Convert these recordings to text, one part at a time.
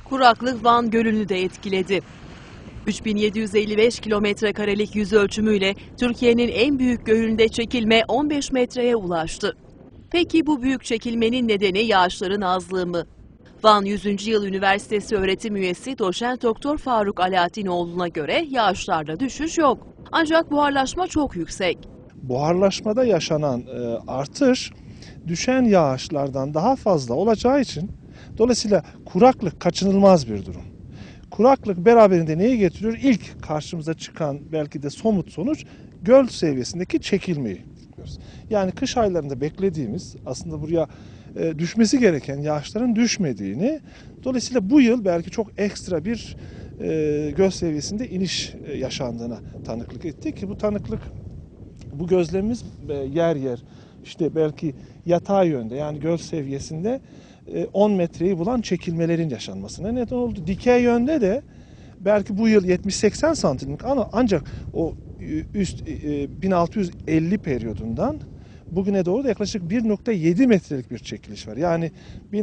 Kuraklık Van Gölü'nü de etkiledi. 3755 kilometrekarelik yüz ölçümüyle Türkiye'nin en büyük gölünde çekilme 15 metreye ulaştı. Peki bu büyük çekilmenin nedeni yağışların azlığı mı? Van 100. Yıl Üniversitesi öğretim üyesi Doçent Doktor Faruk Alaaddinoğlu'na göre yağışlarda düşüş yok. Ancak buharlaşma çok yüksek. Buharlaşmada yaşanan artış düşen yağışlardan daha fazla olacağı için dolayısıyla kuraklık kaçınılmaz bir durum. Kuraklık beraberinde neyi getiriyor? İlk karşımıza çıkan belki de somut sonuç göl seviyesindeki çekilmeyi. Yani kış aylarında beklediğimiz aslında buraya düşmesi gereken yağışların düşmediğini, dolayısıyla bu yıl belki çok ekstra bir göl seviyesinde iniş yaşandığına tanıklık ettik ki bu gözlemimiz yer yer işte belki yatay yönde yani göl seviyesinde 10 metreyi bulan çekilmelerin yaşanmasına neden oldu. Dikey yönde de belki bu yıl 70-80 santimlik ancak o üst 1650 periyodundan bugüne doğru da yaklaşık 1,7 metrelik bir çekiliş var. Yani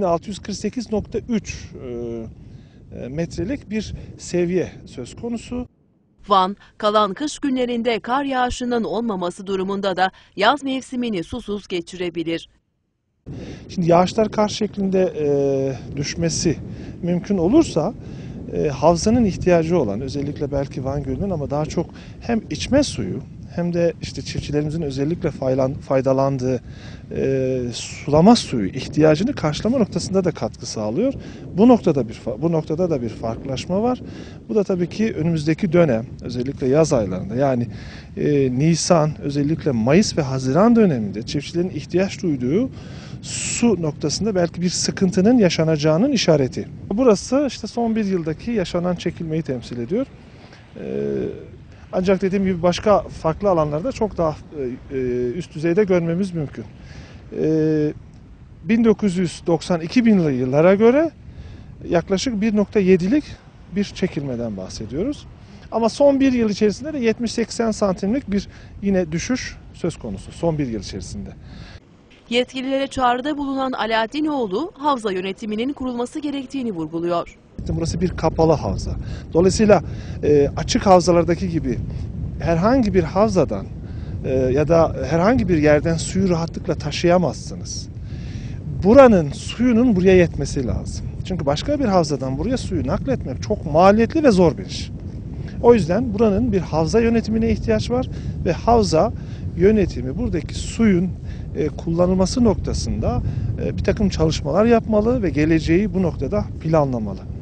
1648,3 metrelik bir seviye söz konusu. Van, kalan kış günlerinde kar yağışının olmaması durumunda da yaz mevsimini susuz geçirebilir. Şimdi yağışlar kar şeklinde düşmesi mümkün olursa havzanın ihtiyacı olan özellikle belki Van Gölü'nün ama daha çok hem içme suyu hem de işte çiftçilerimizin özellikle faydalandığı sulama suyu ihtiyacını karşılama noktasında da katkı sağlıyor. Bu noktada da bir farklılaşma var. Bu da tabii ki önümüzdeki dönem özellikle yaz aylarında yani Nisan özellikle Mayıs ve Haziran döneminde çiftçilerin ihtiyaç duyduğu su noktasında belki bir sıkıntının yaşanacağının işareti. Burası işte son bir yıldaki yaşanan çekilmeyi temsil ediyor. Ancak dediğim gibi başka farklı alanlarda çok daha üst düzeyde görmemiz mümkün. 1990-2000'li yıllara göre yaklaşık 1,7'lik bir çekilmeden bahsediyoruz. Ama son bir yıl içerisinde de 70-80 santimlik bir yine düşüş söz konusu son bir yıl içerisinde. Yetkililere çağrıda bulunan Alaaddinoğlu, havza yönetiminin kurulması gerektiğini vurguluyor. Burası bir kapalı havza. Dolayısıyla açık havzalardaki gibi herhangi bir havzadan ya da herhangi bir yerden suyu rahatlıkla taşıyamazsınız. Buranın suyunun buraya yetmesi lazım. Çünkü başka bir havzadan buraya suyu nakletmek çok maliyetli ve zor bir iş. O yüzden buranın bir havza yönetimine ihtiyaç var ve havza yönetimi buradaki suyun kullanılması noktasında bir takım çalışmalar yapmalı ve geleceği bu noktada planlamalı.